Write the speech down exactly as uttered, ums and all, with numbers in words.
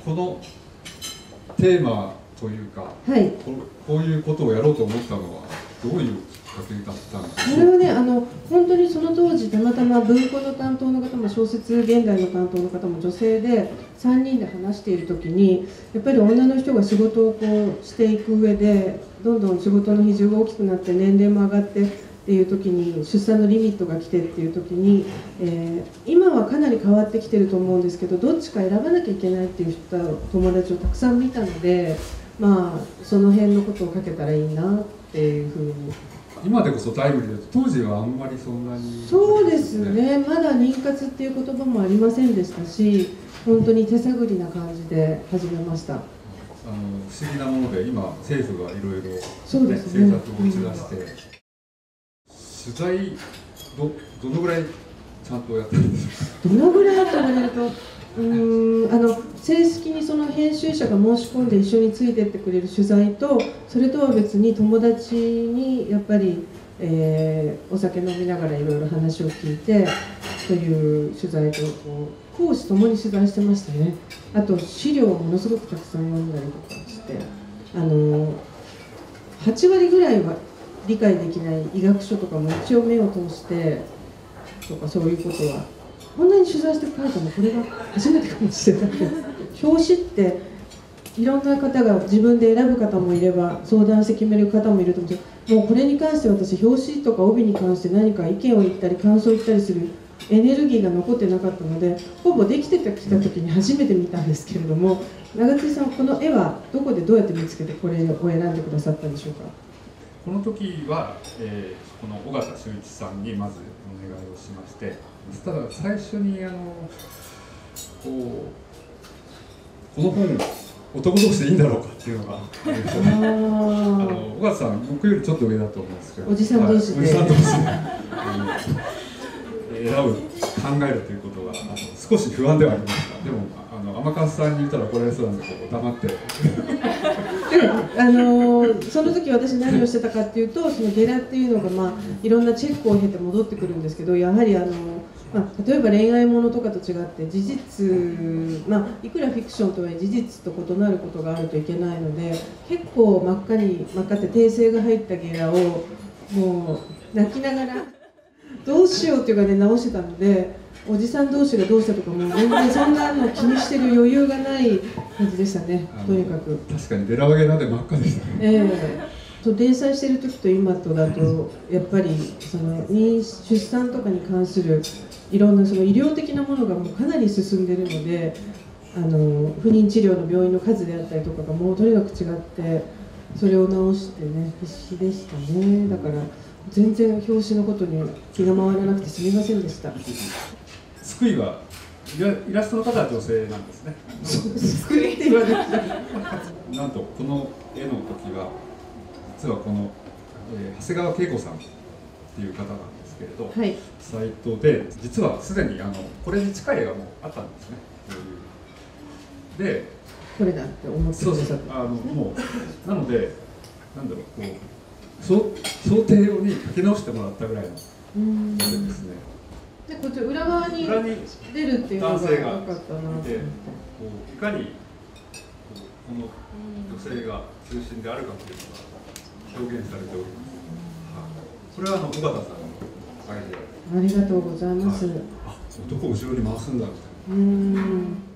このテーマというか、はい、こ, こういうことをやろうと思ったのはどういうきっかけだったんですか。 これはね、あの本当にその当時たまたま文庫の担当の方も小説現代の担当の方も女性でさんにんで話している時に、やっぱり女の人が仕事をこうしていく上でどんどん仕事の比重が大きくなって年齢も上がってっていう時に出産のリミットが来てっていう時に、えー、今はかなり変わってきてると思うんですけど、どっちか選ばなきゃいけないっていう人友達をたくさん見たので、まあその辺のことを書けたらいいなっていうふうに。 今でこそタイムリーだと、当時はあんまりそんなに、 そうですね、まだ妊活っていう言葉もありませんでしたし、本当に手探りな感じで始めました。あの不思議なもので、今政府がいろいろ政策を打ち出して、うん、取材 ど, どのぐらいちゃんとやってるんですか。 どのぐらいと言われると、うーんあの正式にその編集者が申し込んで一緒についてってくれる取材と、それとは別に友達にやっぱり、えー、お酒飲みながらいろいろ話を聞いてという取材と、こう講師ともに取材してましたね。あと資料をものすごくたくさん読んだりとかして、あのはちわりぐらいは理解できない医学書とかも一応目を通してとか、そういうことはこんなに取材して書いたのこれが初めてかもしれないです。表紙っていろんな方が自分で選ぶ方もいれば相談して決める方もいると思うんですけど、もうこれに関して私表紙とか帯に関して何か意見を言ったり感想を言ったりするエネルギーが残ってなかったので、ほぼできてきた時に初めて見たんですけれども、長津さん、この絵はどこでどうやって見つけてこれを選んでくださったんでしょうか。 この時は、えー、この尾形修一さんにまずお願いをしまして、ただ最初にあのこうこの本男同士でいいんだろうかっていうのがあの尾形さん僕よりちょっと上だと思うんですけど、 おじさん同士で、 おじさん同士で選ぶ考えるということがあの少し不安ではありました。でもあの天笠さんに言ったらこれそうなんで、こう黙ってであのその時私何をしてたかっていうと、そのゲラっていうのが、まあ、いろんなチェックを経て戻ってくるんですけど、やはりあの、まあ、例えば恋愛ものとかと違って事実、まあ、いくらフィクションとはいえ事実と異なることがあるといけないので、結構真っ赤に真っ赤って訂正が入ったゲラをもう泣きながらどうしようっていうかね直してたので、おじさん同士がどうしたとかも全然そんなの気にしてる余裕がない感じでしたね。とにかく確かにベラバゲラで真っ赤でしたね。 ええー、と連載してる時と今とだとやっぱりその妊出産とかに関するいろんなその医療的なものがもうかなり進んでるので、あの不妊治療の病院の数であったりとかがもうとにかく違って、それを直してね必死でしたね。だから全然表紙のことに気が回らなくてすみませんでした。 救いはイラストの方は女性なんですね。 救いって言われてなんとこの絵の時は実はこの、えー、長谷川恵子さんっていう方なんですけれど、はい、サイトで実はすでにあのこれに近い絵がもうあったんですね。でこれだって思ってくださったんですね。 あのもうなのでなんだろう、こう想定用に書き直してもらったぐらいの絵ですね。 でこっち裏側に出るっていうのが分かったなと思って、 いかにこの女性が中心であるかというのが表現されております。これはあの尾形さんのアイデアで。 ありがとうございます。 はい、あ、男を後ろに回すんだみたいな。 うん。